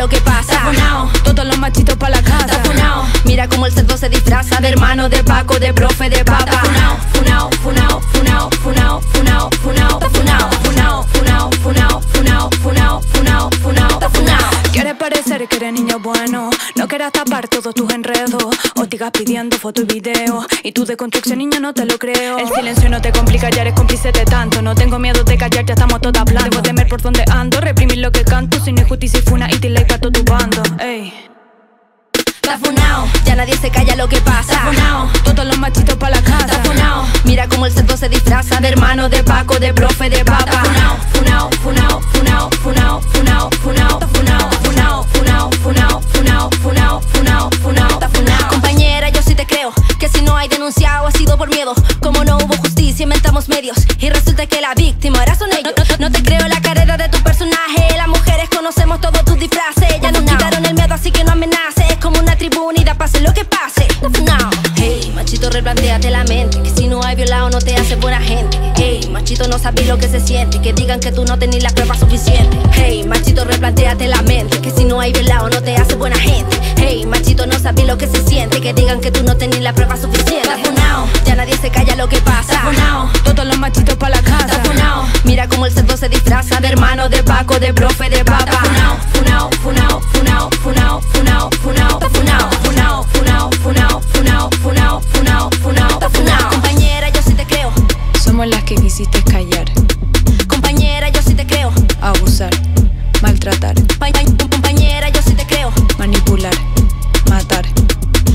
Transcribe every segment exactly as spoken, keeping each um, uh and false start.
lo que pasa. Está funao, todos los machitos pa' la casa. Está funao, mira como el cerdo se disfraza de hermano, de Paco, de profe, de papa. Está funao, funao, funao, funao, funao, funao, funao. Está funao, funao, funao, funao, funao, funao, funao, funao. Está funao. Quieres parecer que eres niño bueno, no quieras tapar todos tus enredos. Hostigas pidiendo foto y video, y tú de construcción, niño, no te lo creo. El silencio no te complica, ya eres cómplice de tanto. No tengo miedo de callar, ya estamos todas hablando. Debo temer por donde ando, reprimir lo que canto. Si no hay justicia y funa, y te ley pa' todo tu bando. Ey. Está funao, ya nadie se calla lo que pasa. Está funao, todos los machitos pa' la casa. Está funao, mira como el cerdo se disfraza de hermano, de Paco, de profe, de papa. Está funao, funao, funao, funao, funao, funao, funao. Está funao, funao, funao, funao, funao, funao, funao, funao. Está funao. Compañera, yo sí te creo que si no hay denunciado ha sido por miedo. Como no hubo justicia, inventamos medios y resulta que la víctima ahora son ellos. No, no, no te creo la carrera de tu personaje. Las mujeres conocemos todos tus disfraces. Ya nos quitaron el miedo, así que no amenaces. Es como una tribuna y da pase lo que pase. No. Hey, machito, replantéate la mente, que si no hay violado no te hace buena gente. Hey, machito, no sabes lo que se siente, que digan que tú no tenés las pruebas suficientes. Hey, machito, replantéate la mente, que si no hay violado no te hace buena gente. Hey, machito, no sabes lo que se siente, que digan que tú no tenés las pruebas suficientes. Está funao, ya nadie se calla lo que pasa. Está funao, todos los machitos pa' la casa. Está funao, mira como el cerdo se disfraza de hermano, de Paco, de profe, de papa. Está funao, funao, funao, funao, funao, funao, funao. Está funao, funao, funao, funao, funao, funao, funao, funao. Está funao. Compañera, yo sí te creo. Somos las que quisiste callar, Compañera, yo sí te creo. abusar, maltratar, Pa- Compañera, yo sí te creo. manipular, matar.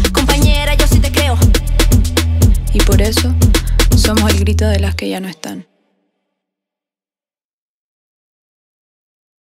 Compañera, yo sí te creo. Y por eso somos el grito de las que ya no están.